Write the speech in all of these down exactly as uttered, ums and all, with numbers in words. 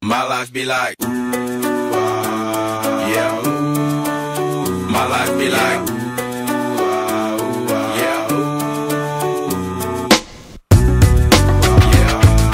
My life be like, ooh, ah, yeah, ooh. My life be like, ooh, ah, ooh, ah, yeah, ooh. Yeah,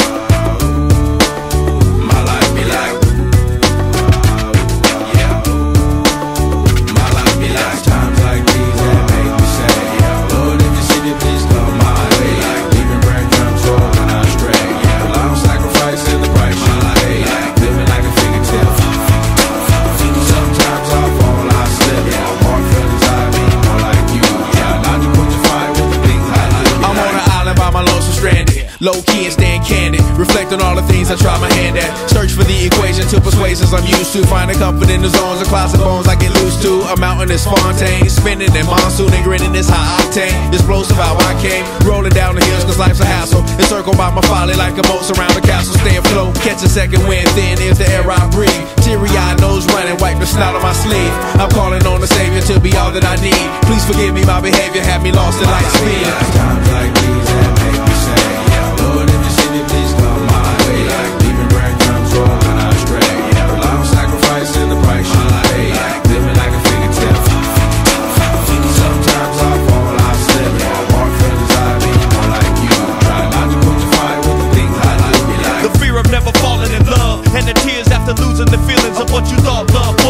ooh. My life be like, ooh, ah, yeah, ooh. My life be like times like these that make me say, yeah, Lord, if you see me, please come my way. Like leaving breadcrumbs for when I stray. Yeah, long sacrifice in the price you pay. Like living like a figure tale. Sometimes I fall, I slip. Yeah, more feelings I be more like you. Yeah, not to put your fire with the things I do. I'm on an island by my lonesome stranded. Low key and staying candid. Reflect on all the things I try my hand at. Search for the equation to persuasions I'm used to. Finding comfort in the zones of closet bones I get loose to. A mountain is Fontaine. Spinning in monsoon and grinning is high octane. Explosive how I came. Rolling down the hills cause life's a hassle. Encircled by my folly like a moat around the castle. Stay afloat. Catch a second wind thin is the air I breathe. Teary eyed nose running. Wipe the snot on my sleeve. I'm calling on the Savior to be all that I need. Please forgive me my behavior. Had me lost in light speed. Times like these that make me say, yeah, Lord, if you see me, please come my way. Like leaving breadcrumbs for when I stray. Yeah, long sacrifice in the price you pay. Like living like a figure tale. Sometimes I fall, I slip. Yeah, more feelings I be more like you. Try not to put your fire with the things I do. Be like the fear of never falling in love, and the tears after losing the feelings of what you thought love